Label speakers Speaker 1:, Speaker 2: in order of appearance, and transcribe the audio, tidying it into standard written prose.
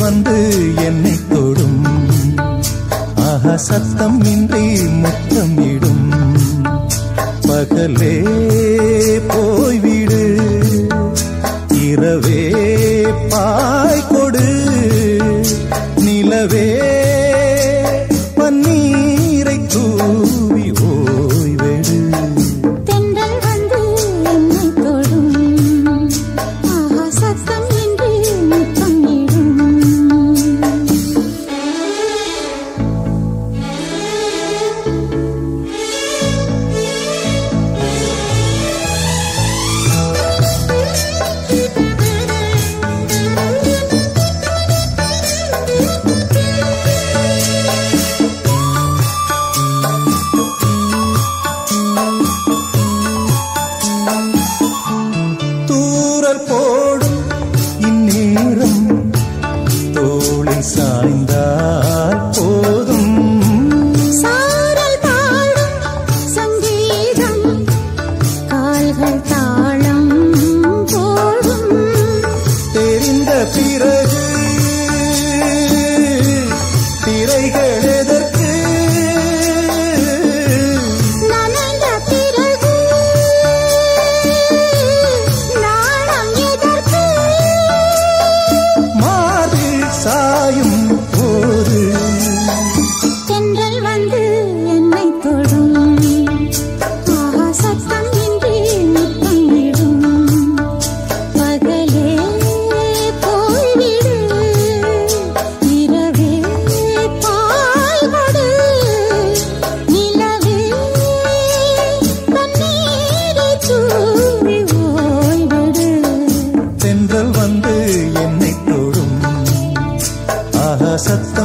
Speaker 1: வந்து என்னை தொடும், ஆஹா சத்தம் இன்றி முத்தமிடும். பகலே போய்விடு, இரவே பாய் கொடு, நிலவே பன்னீரை தூவி ஓய்வெடு.
Speaker 2: தென்றல் வந்து என்னை தொடும், ஆஹா சத்தம் இன்றி முத்தமிடும்.
Speaker 1: தூறல் போடும் இந்நேரம் தோளில் சாய்ந்தால் போதும்,
Speaker 2: சாரல் பாடும் சங்கீதம் கால்கள் தாளம் போடும்.
Speaker 1: தெரிந்த பிறகு திரைகள் எதற்கு,
Speaker 2: நனைந்த பிறகு நாணம் எதற்கு.
Speaker 1: மார்பில் சாயும் போது
Speaker 2: தென்றல் வந்து என்னை தொடும், ஆஹா சத்தம் இன்றி முத்தமிடும். பகலே போய்விடு, இரவே பாய் கொடு, நிலவே பன்னீரை தூவி ஓய்வெடு.
Speaker 1: தென்றல் வந்து என்னை தொடும், ஆஹா சத்தம்